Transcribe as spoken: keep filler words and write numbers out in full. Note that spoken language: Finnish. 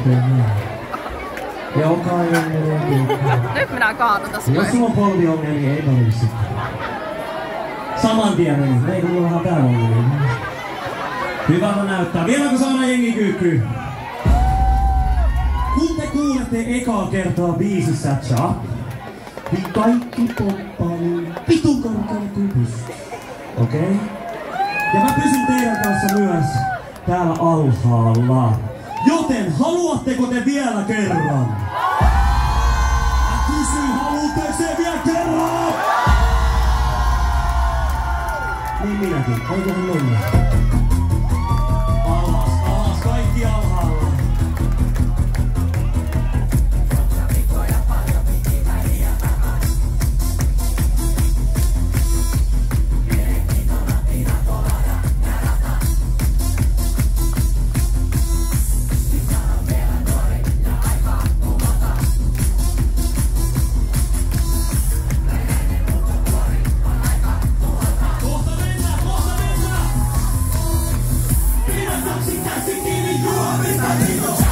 Jokainen melodiikka. Nyt minä kaadun tässä. Jos sulla on polviongelmia, ei tarvitse sitten. Saman tien meni. Ei kun mulla on tää ongelmia. Hyvältä näyttää. Vieläkö saadaan jengi kyykkyy? Kun te kuulette ekaa kertaa biisissä Cha, niin kaikki poppaa niin vitun korkealle kuin pystyy. Okei? Okay? Ja mä pysyn teidän kanssa myös täällä alhaalla. Joten haluatteko te vielä kerran? Mä kysyn, haluatteko te vielä kerran? Niin minäkin. Eiköhän mennä. Alas, alas, kaikki alhaalla. Käsi kiinni, juomista viikossa.